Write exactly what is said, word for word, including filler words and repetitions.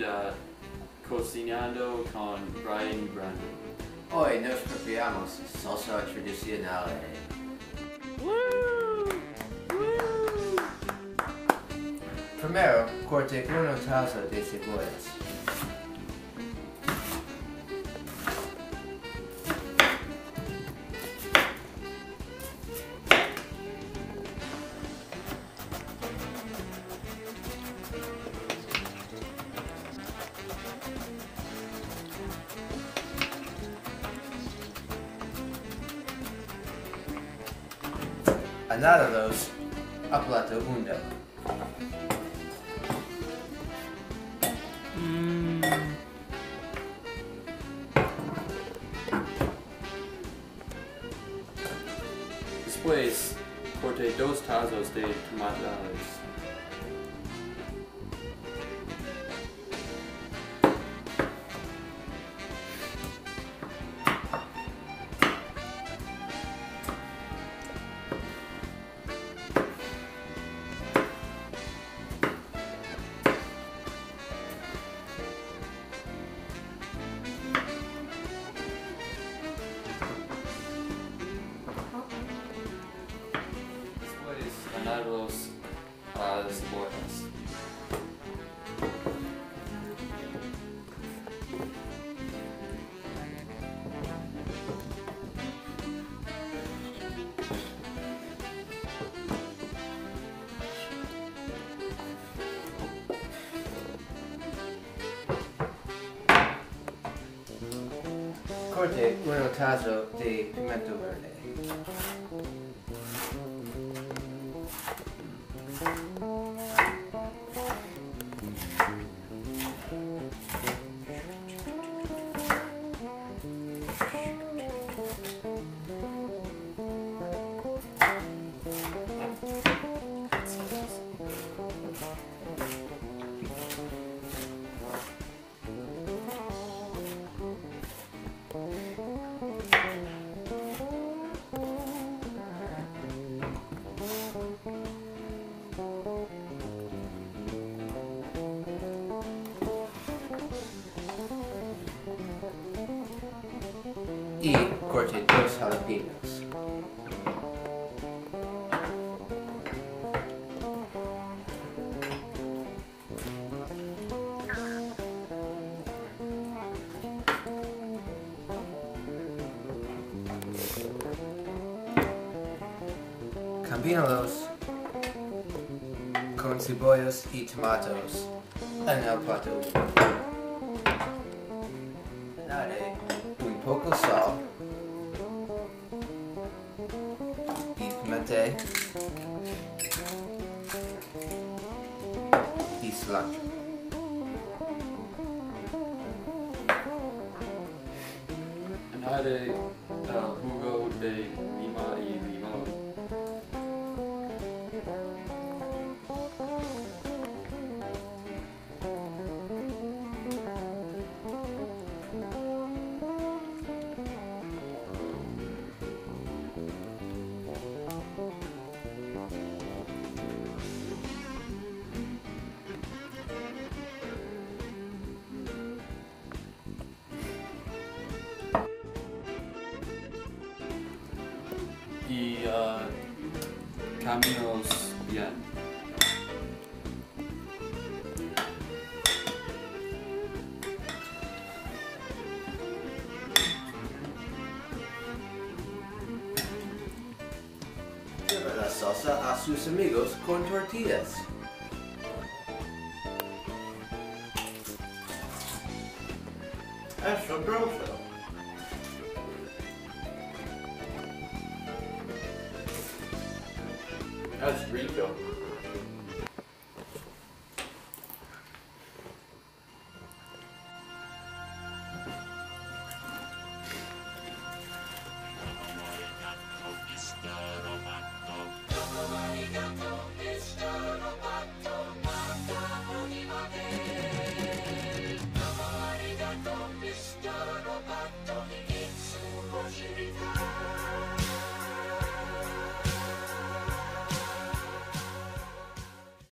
da Cocinando con Brian Brandon. Hoy nos preparamos salsa tradicional. Woo! Woo! Primero, corte una taza de cebollas. Añádalos a plato hondo. Mm. Después, corte dos tazos de tomates. Añadirlos a las cebollas. Corte un tazo de pimiento verde. Y corte dos jalapenos. Combínalos con cebollas y tomatos en el plato. Añade un poco sal y pimienta y cilantro. Añade el jugo de lima y limón. Y uh, caminos bien. Lleva la salsa a sus amigos con tortillas. Es sabroso. That's rico.